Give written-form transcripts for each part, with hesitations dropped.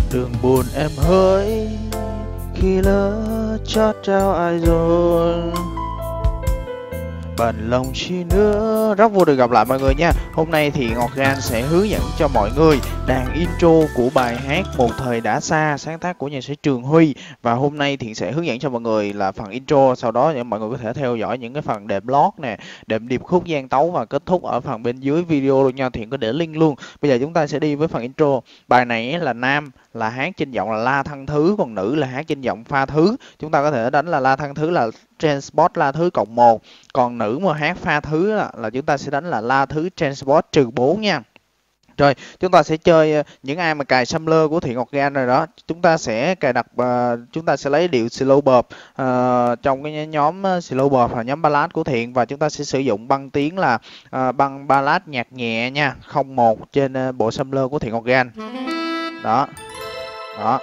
Đường buồn em hỡi khi lỡ chót trao ai rồi, bận lòng chi nữa. Rất vui được gặp lại mọi người nha. Hôm nay thì Ngọc Gan sẽ hướng dẫn cho mọi người đàn intro của bài hát Một Thời Đã Xa, sáng tác của nhạc sĩ Trường Huy. Và hôm nay Thiện sẽ hướng dẫn cho mọi người là phần intro, sau đó mọi người có thể theo dõi những cái phần đệm lót nè, đệm điệp khúc gian tấu và kết thúc ở phần bên dưới video luôn nha. Thiện có để link luôn. Bây giờ chúng ta sẽ đi với phần intro. Bài này là nam là hát trên giọng là La Thăng Thứ, còn nữ là hát trên giọng Pha Thứ. Chúng ta có thể đánh là La Thăng Thứ là transport La Thứ cộng 1, còn nữ mà hát Pha Thứ là chúng ta sẽ đánh là La Thứ transport trừ 4 nha. Rồi, chúng ta sẽ chơi những ai mà cài Sampler của Thiện Ngọc Gan rồi đó, chúng ta sẽ cài đặt chúng ta sẽ lấy điệu slow bop trong cái nhóm slow bop và nhóm ballad của Thiện, và chúng ta sẽ sử dụng băng tiếng là băng ballad nhạc nhẹ nha, 01 trên bộ Sampler của Thiện Ngọc Gan. Đó. Đó.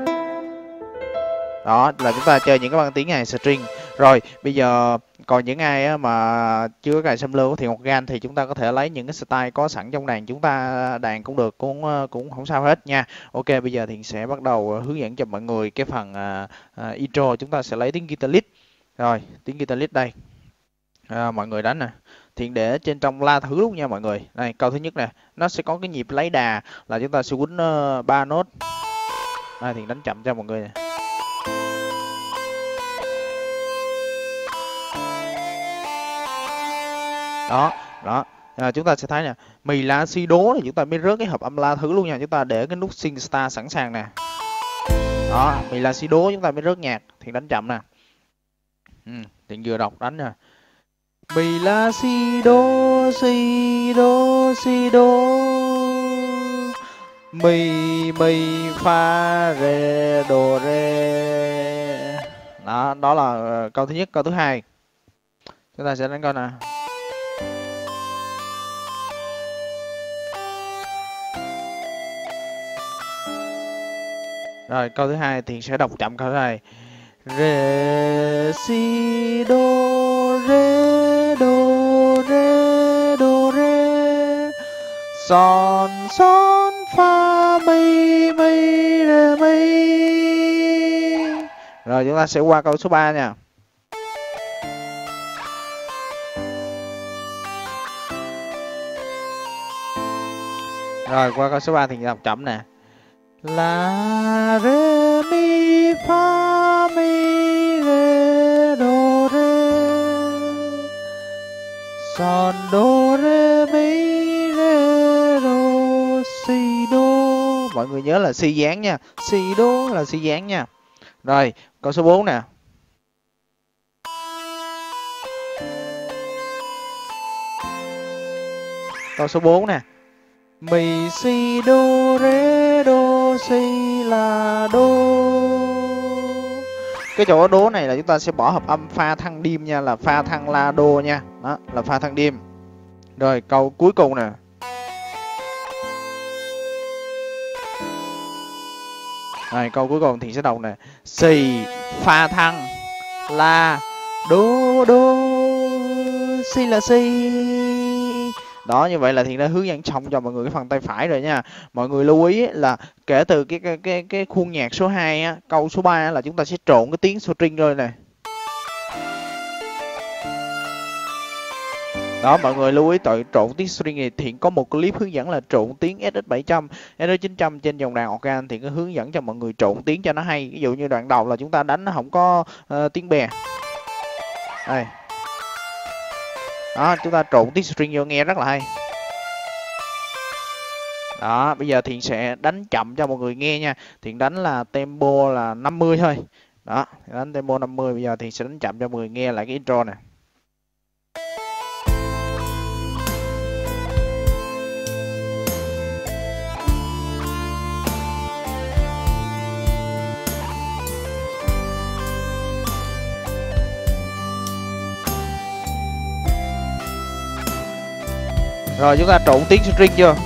Đó là chúng ta chơi những cái băng tiếng này string. Rồi, bây giờ còn những ai mà chưa có cài Sampler của Thiện Ngọc Gan thì chúng ta có thể lấy những cái style có sẵn trong đàn, chúng ta đàn cũng được, cũng không sao hết nha. Ok, bây giờ Thiện sẽ bắt đầu hướng dẫn cho mọi người cái phần intro. Chúng ta sẽ lấy tiếng guitar lead. Rồi, tiếng guitar lead đây. Mọi người đánh nè. Thiện để trên trong La Thứ luôn nha mọi người. Đây, câu thứ nhất nè, nó sẽ có cái nhịp lấy đà là chúng ta sẽ quýnh 3 nốt. Đây, Thiện đánh chậm cho mọi người nè. Đó, đó. Chúng ta sẽ thấy nè, mì la si đố thì chúng ta mới rớt cái hợp âm La Thứ luôn nha. Chúng ta để cái nút sing star sẵn sàng nè. Đó, mì la si đố chúng ta mới rớt nhạc. Thiện đánh chậm nè. Thiện vừa đọc đánh nè. Mì la si đố si đố si đố, mi fa re do re. Đó là câu thứ nhất. Câu thứ hai chúng ta sẽ đánh câu nè. Rồi, câu thứ hai Thiện sẽ đọc chậm câu thứ hai. Re si do re do re do re, son son fa mi mi re mi. Rồi chúng ta sẽ qua câu số 3 nha. Rồi qua câu số 3 thì đọc chậm nè. La re mi fa mi re do re, son do re mi re do si do. Mọi người nhớ là si dáng nha, si do là si dáng nha. Rồi câu số 4 nè. Câu số 4 nè. Mi si do re do si la do. Cái chỗ đố này là chúng ta sẽ bỏ hợp âm pha thăng điêm nha, là pha thăng la do nha. Đó là pha thăng điêm. Rồi câu cuối cùng nè. Rồi câu cuối cùng thì sẽ đọc nè. Si pha thăng la do si là si. Đó, như vậy là Thiện đã hướng dẫn xong cho mọi người cái phần tay phải rồi nha. Mọi người lưu ý là kể từ cái khuôn nhạc số 2 á, câu số 3 là chúng ta sẽ trộn cái tiếng string rồi nè. Đó, mọi người lưu ý trộn tiếng string này. Thiện có một clip hướng dẫn là trộn tiếng SX700, SX900 trên dòng đàn organ. Thiện có hướng dẫn cho mọi người trộn tiếng cho nó hay. Ví dụ như đoạn đầu là chúng ta đánh nó không có tiếng bè. Đây. Đó, chúng ta trộn tiếng string vô nghe rất là hay. Đó, bây giờ Thiện sẽ đánh chậm cho mọi người nghe nha. Thiện đánh là tempo là 50 thôi. Đó, đánh tempo 50. Bây giờ Thiện sẽ đánh chậm cho mọi người nghe lại cái intro nè. Rồi chúng ta trộn tiếng string chưa?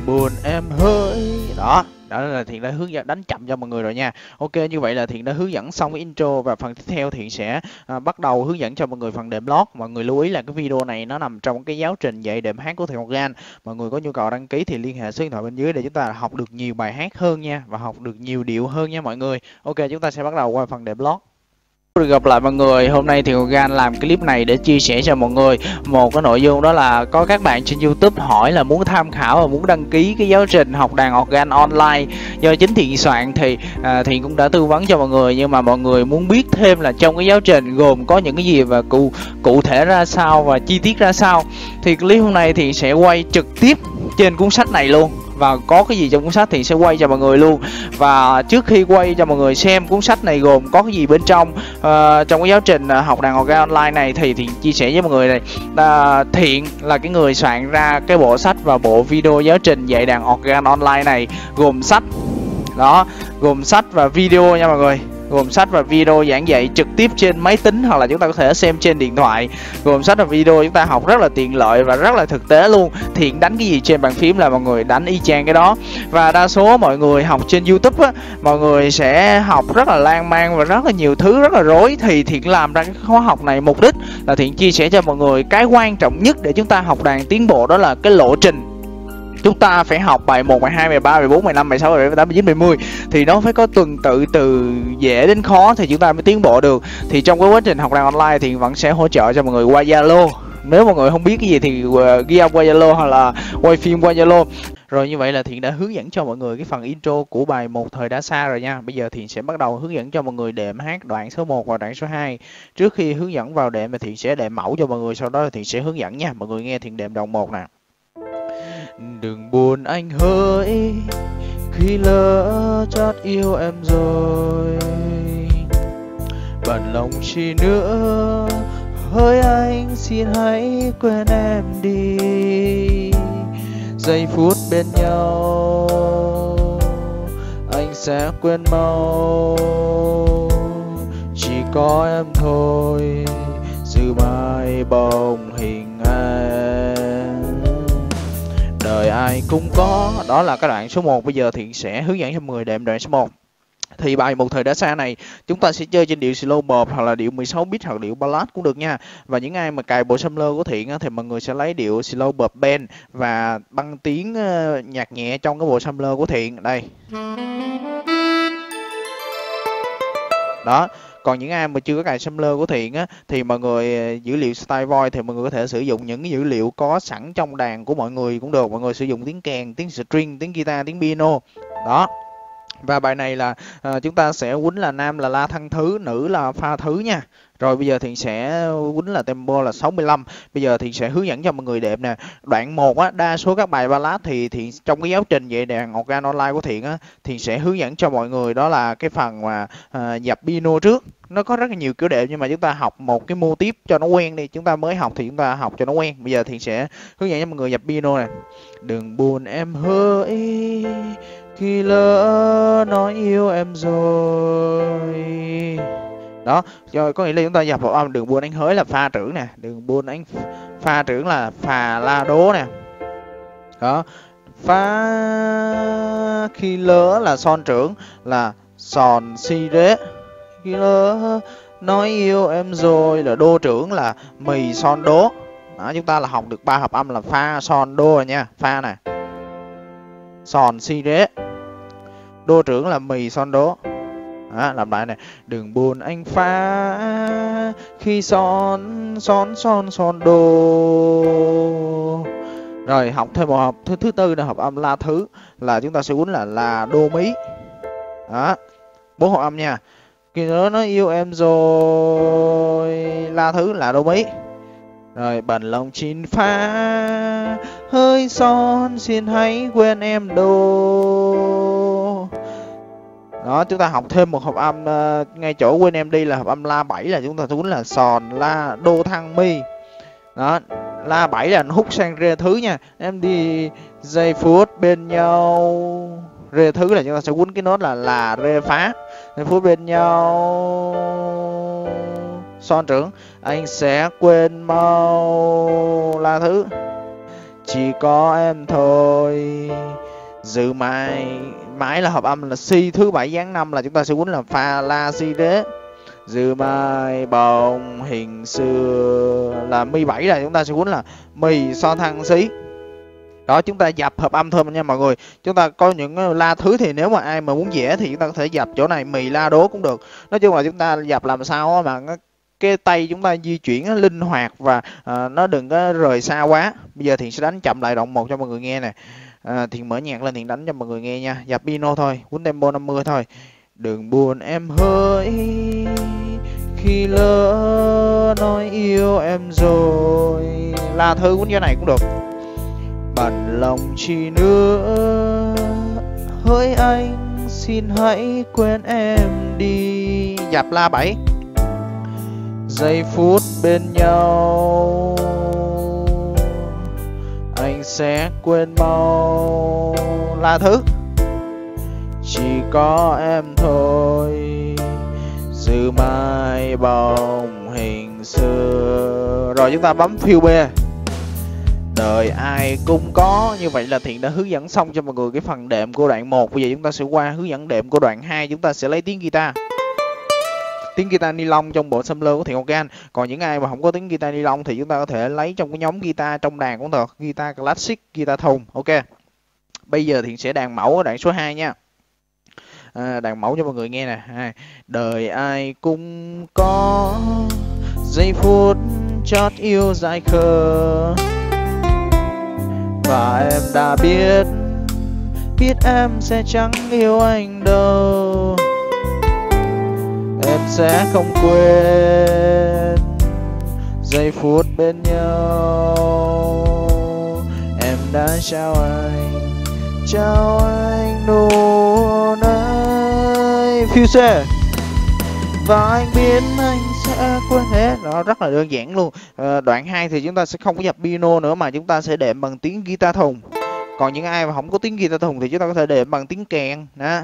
Đừng buồn em hỡi. Đó, đó là Thiện đã hướng dẫn đánh chậm cho mọi người rồi nha. Ok, như vậy là Thiện đã hướng dẫn xong cái intro, và phần tiếp theo Thiện sẽ bắt đầu hướng dẫn cho mọi người phần đệm lót. Mọi người lưu ý là cái video này nó nằm trong cái giáo trình dạy đệm hát của Thiện Morgan. Mọi người có nhu cầu đăng ký thì liên hệ số điện thoại bên dưới để chúng ta học được nhiều bài hát hơn nha, và học được nhiều điệu hơn nha mọi người. Ok, chúng ta sẽ bắt đầu qua phần đệm lót. Được gặp lại mọi người, hôm nay thì Morgan làm clip này để chia sẻ cho mọi người một cái nội dung, đó là có các bạn trên YouTube hỏi là muốn tham khảo và muốn đăng ký cái giáo trình học đàn organ online do chính Thiện soạn, thì Thiện cũng đã tư vấn cho mọi người, nhưng mà mọi người muốn biết thêm là trong cái giáo trình gồm có những cái gì và cụ thể ra sao và chi tiết ra sao, thì clip hôm nay thì sẽ quay trực tiếp trên cuốn sách này luôn, và có cái gì trong cuốn sách thì sẽ quay cho mọi người luôn. Và trước khi quay cho mọi người xem cuốn sách này gồm có cái gì bên trong, trong cái giáo trình học đàn organ online này, thì Thiện chia sẻ với mọi người này, Thiện là cái người soạn ra cái bộ sách và bộ video giáo trình dạy đàn organ online này, gồm sách đó, gồm sách và video nha mọi người, gồm sách và video giảng dạy trực tiếp trên máy tính, hoặc là chúng ta có thể xem trên điện thoại. Gồm sách và video chúng ta học rất là tiện lợi và rất là thực tế luôn. Thiện đánh cái gì trên bàn phím là mọi người đánh y chang cái đó. Và đa số mọi người học trên YouTube á, mọi người sẽ học rất là lan man và rất là nhiều thứ rất là rối. Thì Thiện làm ra cái khóa học này mục đích là Thiện chia sẻ cho mọi người cái quan trọng nhất để chúng ta học đàn tiến bộ, đó là cái lộ trình. Chúng ta phải học bài 1, bài 2, bài 3, bài 4, bài 5, bài 6, bài 7, bài 8, bài 9, bài 10. Thì nó phải có tuần tự từ dễ đến khó thì chúng ta mới tiến bộ được. Thì trong cái quá trình học đàn online thì vẫn sẽ hỗ trợ cho mọi người qua Zalo. Nếu mọi người không biết cái gì thì ghi âm qua Zalo hoặc là quay phim qua Zalo. Rồi, như vậy là Thiện đã hướng dẫn cho mọi người cái phần intro của bài Một Thời Đã Xa rồi nha. Bây giờ Thiện sẽ bắt đầu hướng dẫn cho mọi người đệm hát đoạn số 1 và đoạn số 2. Trước khi hướng dẫn vào đệm thì Thiện sẽ đệm mẫu cho mọi người, sau đó là Thiện sẽ hướng dẫn nha. Mọi người nghe Thiện đệm đoạn 1 nè. Đừng buồn anh hỡi khi lỡ chót yêu em rồi, bận lòng chi nữa, hỡi anh xin hãy quên em đi. Giây phút bên nhau anh sẽ quên mau, chỉ có em thôi giữ mãi bóng hình em. Đời ai cũng có. Đó là cái đoạn số 1. Bây giờ Thiện sẽ hướng dẫn cho 10 đệm đoạn số 1. Thì bài Một Thời Đã Xa này chúng ta sẽ chơi trên điệu slow bop hoặc là điệu 16 bit hoặc điệu ballad cũng được nha. Và những ai mà cài bộ sampler của Thiện á, thì mọi người sẽ lấy điệu slow bop bend và băng tiếng nhạc nhẹ trong cái bộ sampler của Thiện đây. Đó. Còn những ai mà chưa có cài sampler của Thiện á, thì mọi người dữ liệu style voice thì mọi người có thể sử dụng những cái dữ liệu có sẵn trong đàn của mọi người cũng được. Mọi người sử dụng tiếng kèn, tiếng string, tiếng guitar, tiếng piano. Đó. Và bài này là chúng ta sẽ quýnh là nam là la thăng thứ, nữ là pha thứ nha. Rồi bây giờ Thiện sẽ quýnh là tempo là 65. Bây giờ Thiện sẽ hướng dẫn cho mọi người đệm nè. Đoạn 1 á, đa số các bài ballad thì Thiện trong cái giáo trình dạy đàn organ online của Thiện á, Thiện sẽ hướng dẫn cho mọi người đó là cái phần mà dập piano trước. Nó có rất là nhiều kiểu đệm, nhưng mà chúng ta học một cái mô tiếp cho nó quen đi. Chúng ta mới học thì chúng ta học cho nó quen. Bây giờ Thiện sẽ hướng dẫn cho mọi người dập piano nè. Đừng buồn em hỡi khi lỡ nói yêu em rồi. Đó, rồi có nghĩa là chúng ta dập vào âm. Đừng buồn anh hỡi là pha trưởng nè, đừng buồn anh pha trưởng là phà la đố nè. Đó, phá khi lỡ là son trưởng là sòn si rế. Khi lỡ nói yêu em rồi là đô trưởng là mì son đố. Đó, chúng ta là học được 3 hợp âm là pha son đô rồi nha. Pha nè, sòn si rế, đô trưởng là mì son đố. Đó, làm lại này. Đừng buồn anh phá khi son đô. Rồi học thêm một hợp thứ tư là hợp âm la thứ, là chúng ta sẽ quýnh là đô mí. Đó, 4 hợp âm nha. Khi đó nó yêu em rồi la thứ là đô mí. Rồi bận lòng chín phá hơi son xin hãy quên em đô. Đó, chúng ta học thêm một hợp âm ngay chỗ quên em đi là hợp âm la 7, là chúng ta quýnh là sòn la đô thăng mi. Đó, la 7 là nó hút sang rê thứ nha. Em đi giây phút bên nhau. Rê thứ là chúng ta sẽ quýnh cái nốt là rê phá. Giây phút bên nhau. Son trưởng anh sẽ quên mau la thứ. chỉ có em thôi. Dự mãi mãi là hợp âm là si, thứ bảy giáng năm là chúng ta sẽ quýnh là fa la si đế. Dự mãi bóng hình xưa là mi 7 là chúng ta sẽ quýnh là mì so thăng xí. Đó, chúng ta dập hợp âm thôi nha mọi người. Chúng ta có những la thứ thì nếu mà ai mà muốn vẽ thì chúng ta có thể dập chỗ này mì la đố cũng được. Nói chung là chúng ta dập làm sao mà cái tay chúng ta di chuyển linh hoạt và nó đừng có rời xa quá. Bây giờ Thiện sẽ đánh chậm lại đoạn 1 cho mọi người nghe nè. Thiện mở nhạc lên, Thiện đánh cho mọi người nghe nha. Dập piano thôi, quýnh tempo 50 thôi. Đừng buồn em hỡi khi lỡ nói yêu em rồi. La thứ quýnh cái này cũng được. Bận lòng chi nữa, hỡi anh xin hãy quên em đi. Dập la 7. Giây phút bên nhau anh sẽ quên mau. La thứ. Chỉ có em thôi, giữ mãi bóng hình xưa. Rồi chúng ta bấm phiêu B. Đời ai cũng có. Như vậy là Thiện đã hướng dẫn xong cho mọi người cái phần đệm của đoạn 1. Bây giờ chúng ta sẽ qua hướng dẫn đệm của đoạn 2. Chúng ta sẽ lấy tiếng guitar. Tiếng guitar ni lông trong bộ sampler của Thiện Organ. Còn những ai mà không có tiếng guitar ni lông thì chúng ta có thể lấy trong cái nhóm guitar trong đàn cũng được. Guitar classic, guitar thùng. Ok. Bây giờ Thiện sẽ đàn mẫu ở đoạn số 2 nha. Đàn mẫu cho mọi người nghe nè. Đời ai cũng có giây phút chót yêu dại khờ, và em đã biết em sẽ chẳng yêu anh đâu. Em sẽ không quên giây phút bên nhau. Em đã trao anh nụ hôn ấy. Phiêu xe. Và anh biết anh sẽ quên hết. Đó, rất là đơn giản luôn. Đoạn 2 thì chúng ta sẽ không có dập piano nữa mà chúng ta sẽ đệm bằng tiếng guitar thùng. Còn những ai mà không có tiếng guitar thùng thì chúng ta có thể đệm bằng tiếng kèn đó,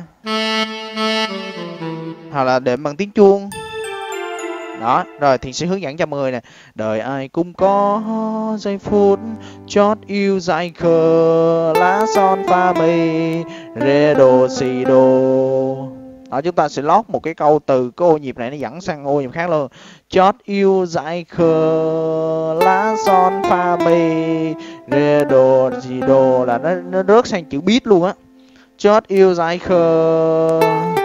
hoặc là đệm bằng tiếng chuông. Đó, rồi Thiện sẽ hướng dẫn cho mọi người nè. Đời ai cũng có giây phút chót yêu dại khờ, lá son pha mì rê đồ xì đồ. Đó, chúng ta sẽ lót một cái câu từ cái ô nhịp này nó dẫn sang ô nhịp khác luôn. Chót yêu dại khờ, lá son pha mì rê đồ gì đồ là nó rớt sang chữ beat luôn á. Chót yêu dại khờ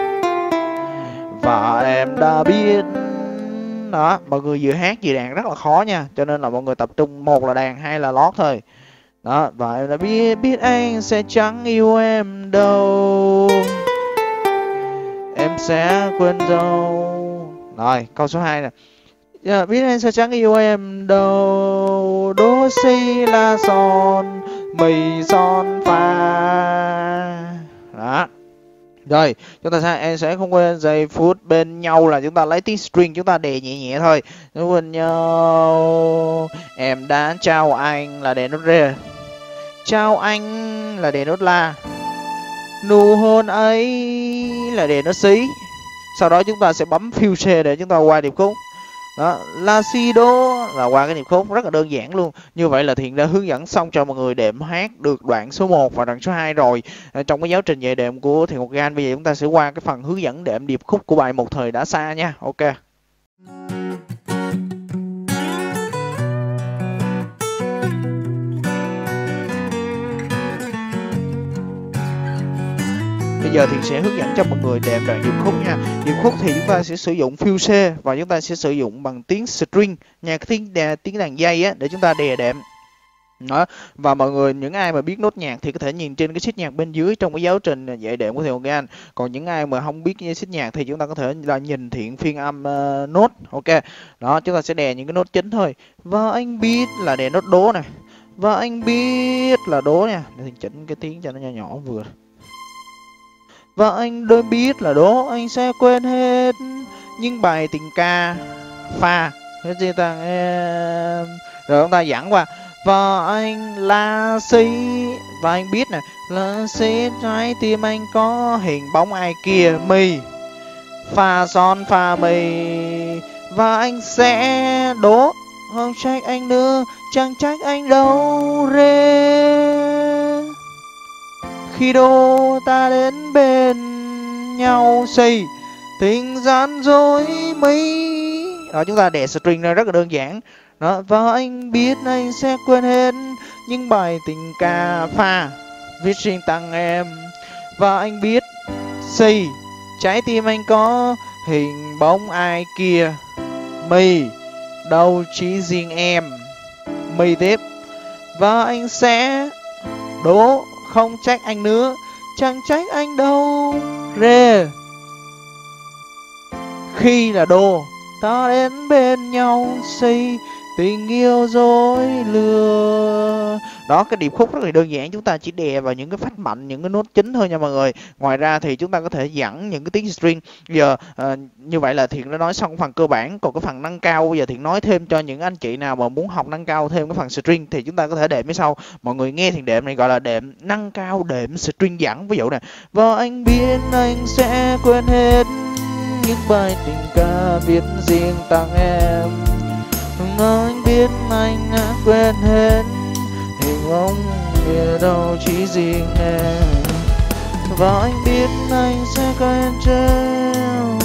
và em đã biết. Đó, mọi người vừa hát vừa đàn rất là khó nha, cho nên là mọi người tập trung, một là đàn, hai là lót thôi. Đó, và em đã biết anh sẽ chẳng yêu em đâu. Em sẽ quên đâu. Rồi, câu số 2 nè. Biết anh sẽ chẳng yêu em đâu. Đố si la son mì son pha. Đó. Rồi, chúng ta em sẽ không quên giây phút bên nhau là chúng ta lấy tiếng string, chúng ta đè nhẹ nhẹ thôi. Bên nhau. Em đã trao anh là đè nốt rê. Trao anh là đè nốt la. Nụ hôn ấy là đè nốt xí. Sau đó chúng ta sẽ bấm phiêu C để chúng ta qua điệp khúc. Đó, la si đố là qua cái điệp khúc, rất là đơn giản luôn. Như vậy là Thiện đã hướng dẫn xong cho mọi người đệm hát được đoạn số 1 và đoạn số 2 rồi. Trong cái giáo trình dạy đệm của Thiện Organ, bây giờ chúng ta sẽ qua cái phần hướng dẫn đệm điệp khúc của bài Một Thời Đã Xa nha. Ok. Bây giờ Thiện sẽ hướng dẫn cho mọi người đệm đoạn điệp khúc nha. Điệp khúc thì chúng ta sẽ sử dụng phiêu C và chúng ta sẽ sử dụng bằng tiếng string nha, tiếng đàn dây á, để chúng ta đè đệm. Đó. Và mọi người, những ai mà biết nốt nhạc thì có thể nhìn trên cái sheet nhạc bên dưới trong cái giáo trình dạy đệm của Thiện Organ. Còn những ai mà không biết sheet nhạc thì chúng ta có thể là nhìn Thiện phiên âm nốt. Ok. Đó, chúng ta sẽ đè những cái nốt chính thôi. Và anh biết là đè nốt đố nè. Và anh biết là đố nha. Để Thiện chỉnh cái tiếng cho nó nhỏ nhỏ vừa. Và anh đôi biết là đố anh sẽ quên hết những bài tình ca pha hết gì ta em. Rồi chúng ta dẫn qua. Và anh là si. Và anh biết nè, là si trái tim anh có hình bóng ai kia mi. Pha son pha mi. Và anh sẽ đố, không trách anh nữa, chẳng trách anh đâu rê. Khi đô ta đến bên nhau xây tình gian dối mấy. Đó, chúng ta đè string ra rất là đơn giản. Đó, và anh biết anh sẽ quên hết những bài tình ca pha viết riêng tặng em. Và anh biết xây trái tim anh có hình bóng ai kia. Mây đâu chỉ riêng em. Mây tiếp. Và anh sẽ đố không trách anh nữa, chẳng trách anh đâu rê. Khi là đô ta đến bên nhau xây tình yêu dối lừa. Đó, cái điệp khúc rất là đơn giản, chúng ta chỉ đè vào những cái phách mạnh, những cái nốt chính thôi nha mọi người. Ngoài ra thì chúng ta có thể dẫn những cái tiếng string. Giờ như vậy là Thiện đã nói xong phần cơ bản, còn cái phần nâng cao bây giờ Thiện nói thêm cho những anh chị nào mà muốn học nâng cao thêm cái phần string thì chúng ta có thể đệm phía sau. Mọi người nghe Thiện đệm này gọi là đệm nâng cao, đệm string dẫn. Ví dụ nè, và anh biết anh sẽ quên hết những bài tình ca viết riêng tặng em. Anh biết anh đã quên hết hình bóng kia đâu chỉ riêng em. Và anh biết anh sẽ quên treo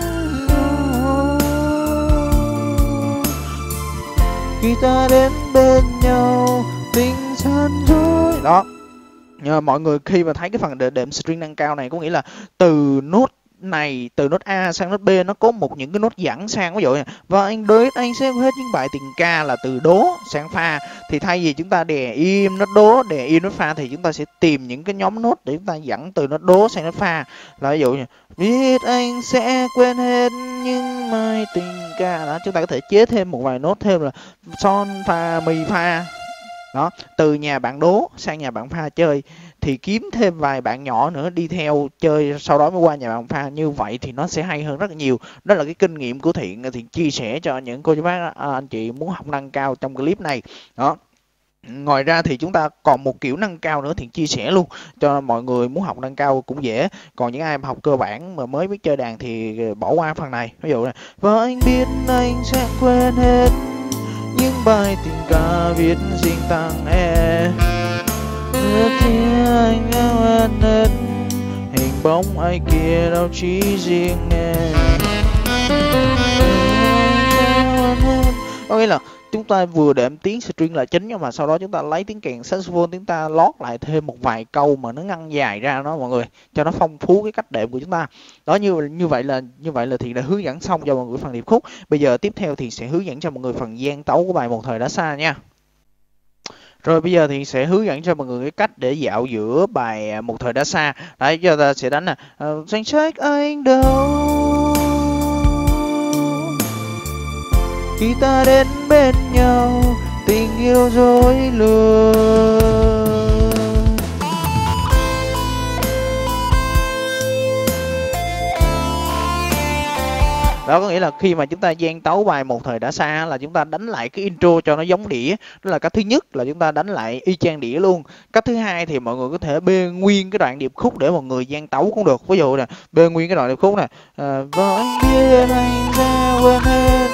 khi ta đến bên nhau tình gian dối. Đó, nhưng mà mọi người khi mà thấy cái phần đệm string nâng cao này có nghĩa là từ nốt này, từ nốt A sang nốt B nó có những cái nốt dẫn sang. Ví dụ như và anh biết anh sẽ hết những bài tình ca là từ đố sang pha, thì thay vì chúng ta đè im nốt đố, đè im nốt pha thì chúng ta sẽ tìm những cái nhóm nốt để chúng ta dẫn từ nốt đố sang nốt pha. Là ví dụ như biết anh sẽ quên hết những bài tình ca. Đó, chúng ta có thể chế thêm một vài nốt thêm là son pha mi pha. Đó, từ nhà bạn đố sang nhà bạn pha chơi thì kiếm thêm vài bạn nhỏ nữa đi theo chơi, sau đó mới qua nhà bạn pha. Như vậy thì nó sẽ hay hơn rất là nhiều. Đó là cái kinh nghiệm của Thiện chia sẻ cho những cô chú bác anh chị muốn học nâng cao trong clip này. Đó, ngoài ra thì chúng ta còn một kiểu nâng cao nữa Thiện chia sẻ luôn cho mọi người muốn học nâng cao cũng dễ. Còn những ai mà học cơ bản mà mới biết chơi đàn thì bỏ qua phần này. Ví dụ này, và anh biết anh sẽ quên hết những bài tình ca viết riêng tặng em. Thì anh quên hết hình bóng ai kia đâu chỉ riêng em. Có nghĩa là chúng ta vừa đệm tiếng string là chính, nhưng mà sau đó chúng ta lấy tiếng kèn saxophone, chúng ta lót lại thêm một vài câu mà nó ngăn dài ra đó mọi người, cho nó phong phú cái cách đệm của chúng ta. Đó, như vậy là Thiện đã hướng dẫn xong cho mọi người phần điệp khúc. Bây giờ tiếp theo thì sẽ hướng dẫn cho mọi người phần gian tấu của bài Một Thời Đã Xa nha. Rồi bây giờ thì sẽ hướng dẫn cho mọi người cái cách để dạo giữa bài Một Thời Đã Xa. Đấy, giờ ta sẽ đánh là Danh sách anh đâu khi ta đến bên nhau tình yêu dối lừa. Đó, có nghĩa là khi mà chúng ta gian tấu bài Một Thời Đã Xa là chúng ta đánh lại cái intro cho nó giống đĩa. Đó là cách thứ nhất, là chúng ta đánh lại y chang đĩa luôn. Cách thứ hai thì mọi người có thể bê nguyên cái đoạn điệp khúc để mọi người gian tấu cũng được. Ví dụ nè, bê nguyên cái đoạn điệp khúc nè, và anh biết anh sẽ quên hết.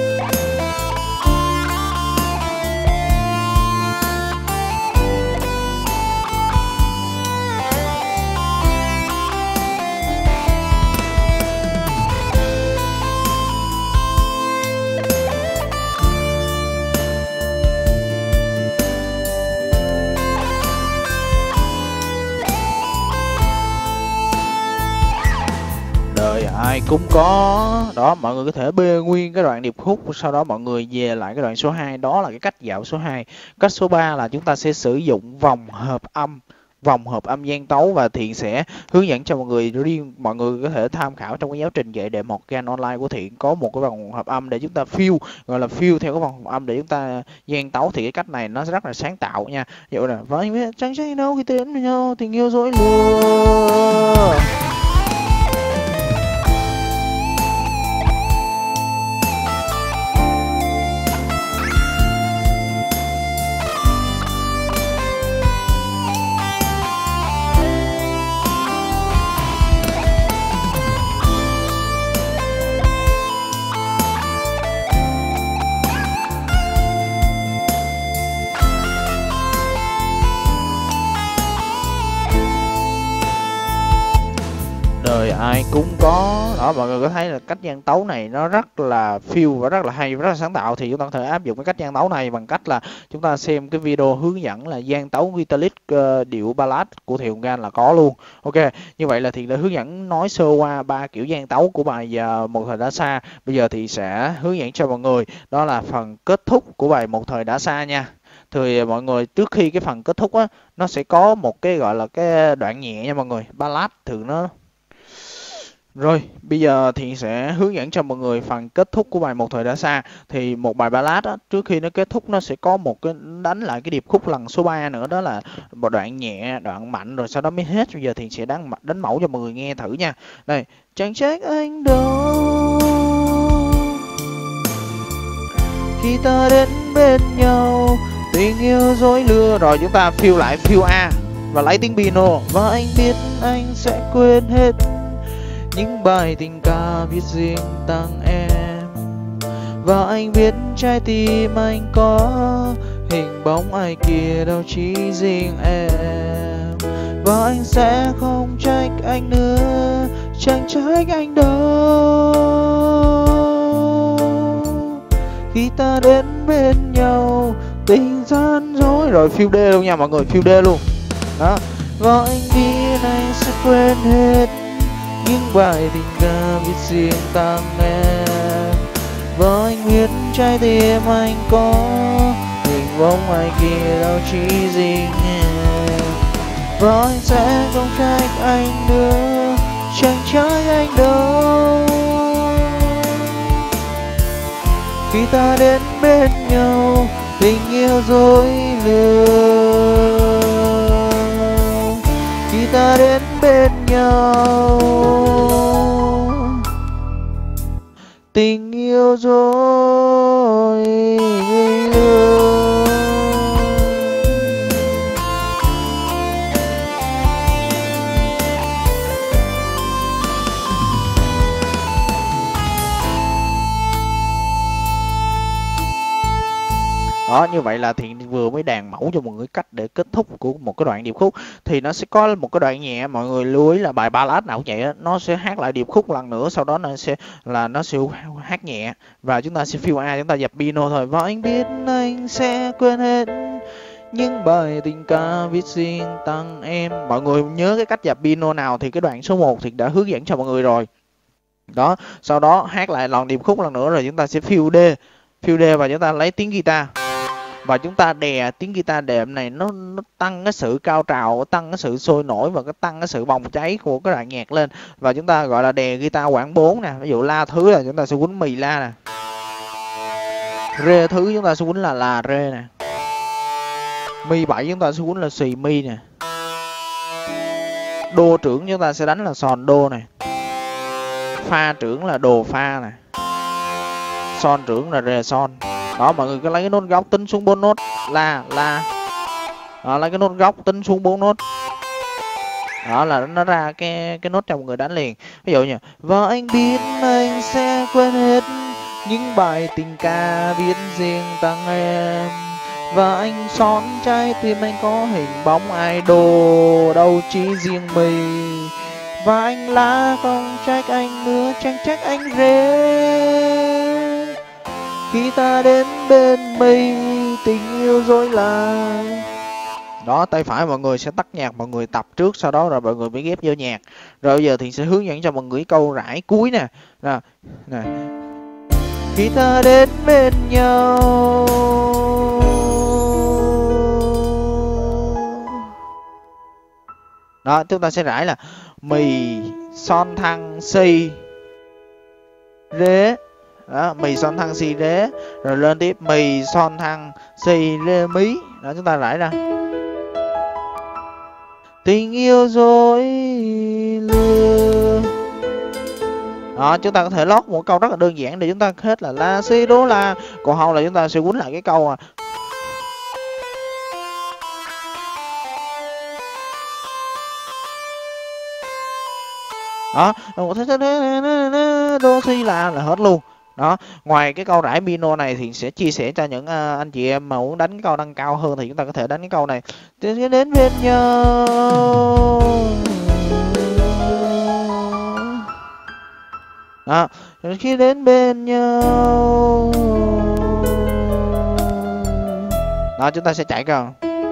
Ai cũng có. Đó, mọi người có thể bê nguyên cái đoạn điệp khúc, sau đó mọi người về lại cái đoạn số 2. Đó là cái cách dạo số 2. Cách số 3 là chúng ta sẽ sử dụng vòng hợp âm gian tấu, và Thiện sẽ hướng dẫn cho mọi người riêng. Mọi người có thể tham khảo trong cái giáo trình dạy đệm organ online của Thiện, có một cái vòng hợp âm để chúng ta fill, gọi là fill theo cái vòng hợp âm để chúng ta gian tấu. Thì cái cách này nó rất là sáng tạo nha. Ví dụ là với chẳng say đâu khi đến với nhau tình yêu dối lừa. ai cũng có. Đó, mọi người có thấy là cách gian tấu này nó rất là phiêu và rất là hay và rất là sáng tạo. Thì chúng ta có thể áp dụng cái cách gian tấu này bằng cách là chúng ta xem cái video hướng dẫn là gian tấu guitar điệu ballad của Thiều Gan là có luôn. Ok, như vậy là Thiện đã hướng dẫn nói sơ qua 3 kiểu gian tấu của bài Một Thời Đã Xa. Bây giờ thì sẽ hướng dẫn cho mọi người đó là phần kết thúc của bài Một Thời Đã Xa nha. Thì mọi người trước khi cái phần kết thúc á, nó sẽ có một cái gọi là cái đoạn nhẹ nha mọi người, ballad thường nó. Rồi, bây giờ thì sẽ hướng dẫn cho mọi người phần kết thúc của bài Một Thời Đã Xa. Thì một bài ballad á, trước khi nó kết thúc nó sẽ có một cái đánh lại cái điệp khúc lần số 3 nữa, đó là một đoạn nhẹ, đoạn mạnh rồi sau đó mới hết. Bây giờ thì sẽ đánh mẫu cho mọi người nghe thử nha. Đây, chẳng trách anh đâu khi ta đến bên nhau, tình yêu dối lừa. Rồi chúng ta phiêu lại phiêu A và lấy tiếng piano. Và anh biết anh sẽ quên hết những bài tình ca viết riêng tặng em. Và anh biết trái tim anh có hình bóng ai kia đâu chỉ riêng em. Và anh sẽ không trách anh nữa, chẳng trách anh đâu khi ta đến bên nhau, tình gian dối. Rồi phiêu D luôn nha mọi người, phiêu D luôn đó. Và anh biết anh sẽ quên hết những bài tình ca viết riêng tặng em. Và anh biết trái tim anh có hình bóng ai kia đâu chỉ riêng em. Và anh sẽ không trách anh nữa, chẳng trách anh đâu khi ta đến bên nhau, tình yêu dối lừa. Khi ta đến bên nhau, tình yêu dối lừa. Đó, như vậy là Thiện vừa mới đàn mẫu cho mọi người cách để kết thúc của một cái đoạn điệp khúc. Thì nó sẽ có một cái đoạn nhẹ, mọi người lưu ý là bài ballad nào cũng vậy á, nó sẽ hát lại điệp khúc lần nữa, sau đó nó sẽ hát nhẹ và chúng ta sẽ phiêu A, chúng ta dập piano thôi. Và anh biết anh sẽ quên hết những bài tình ca viết riêng tặng em. Mọi người nhớ cái cách dập piano nào thì cái đoạn số 1 thì đã hướng dẫn cho mọi người rồi. Đó, sau đó hát lại lần điệp khúc lần nữa rồi chúng ta sẽ phiêu D và chúng ta lấy tiếng guitar. Và chúng ta đè tiếng guitar đệm này, nó tăng cái sự cao trào, tăng cái sự sôi nổi và tăng cái sự bỏng cháy của cái đoạn nhạc lên. Và chúng ta gọi là đè guitar quãng 4 nè. Ví dụ la thứ là chúng ta sẽ quýnh mì la nè. Rê thứ chúng ta sẽ quýnh là rê nè. Mi 7 chúng ta sẽ quýnh là xì mi nè. Đô trưởng chúng ta sẽ đánh là sòn đô nè. Pha trưởng là đồ pha nè. Son trưởng là rê son. Đó, mọi người cứ lấy cái nốt góc tính xuống 4 nốt, la. Đó, lấy cái nốt góc tính xuống 4 nốt. Đó là nó ra cái nốt cho mọi người đánh liền. Ví dụ như và anh biết anh sẽ quên hết những bài tình ca viết riêng tặng em. Và anh son trái tim anh có hình bóng idol đâu chỉ riêng mình. Và anh lá không trách anh nữa, chẳng trách anh rê khi ta đến bên mình, tình yêu dối là. Đó, tay phải mọi người sẽ tắt nhạc, mọi người tập trước, sau đó rồi mọi người mới ghép vô nhạc. Rồi bây giờ thì sẽ hướng dẫn cho mọi người câu rải cuối nè. Nè. Khi ta đến bên nhau, đó, chúng ta sẽ rải là mì son thăng si rế. Đó, mì son thăng si rế, rồi lên tiếp mì son thăng si rê mí. Đó, chúng ta rải ra tình yêu dối lừa. Đó, chúng ta có thể lót một câu rất là đơn giản để chúng ta hết là la si đố la, còn không là chúng ta sẽ quýnh lại cái câu đó, đô si là hết luôn. Đó, ngoài cái câu rải piano này thì sẽ chia sẻ cho những anh chị em mà muốn đánh cái câu nâng cao hơn thì chúng ta có thể đánh cái câu này. Đến bên nhau, Đó, khi đến bên nhau. Đó, chúng ta sẽ chạy cơ.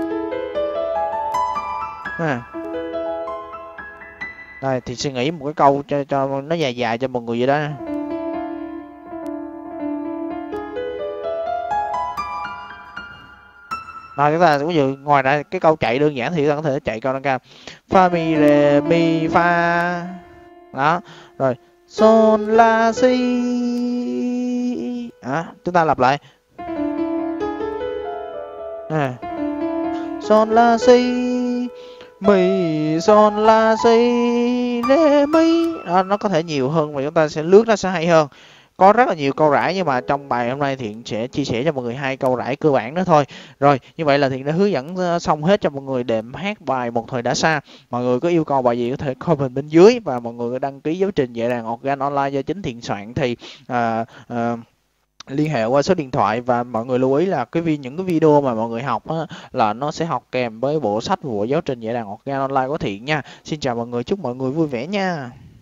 Đây thì suy nghĩ một cái câu cho nó dài dài cho mọi người vậy đó. Rồi chúng ta ví dụ ngoài ra cái câu chạy đơn giản thì chúng ta có thể chạy câu nâng cao fa mi re mi fa. Đó, rồi son la si. Chúng ta lặp lại. Son la si mi son la si re mi. Đó, nó có thể nhiều hơn và chúng ta sẽ lướt nó sẽ hay hơn. Có rất là nhiều câu rải nhưng mà trong bài hôm nay Thiện sẽ chia sẻ cho mọi người 2 câu rải cơ bản đó thôi. Rồi, như vậy là Thiện đã hướng dẫn xong hết cho mọi người đệm hát bài Một Thời Đã Xa. Mọi người có yêu cầu bài gì có thể comment bên dưới và mọi người đăng ký giáo trình dạy đàn organ online do chính Thiện soạn thì liên hệ qua số điện thoại. Và mọi người lưu ý là những cái video mà mọi người học á, là nó sẽ học kèm với bộ sách bộ giáo trình dạy đàn organ online của Thiện nha. Xin chào mọi người, chúc mọi người vui vẻ nha.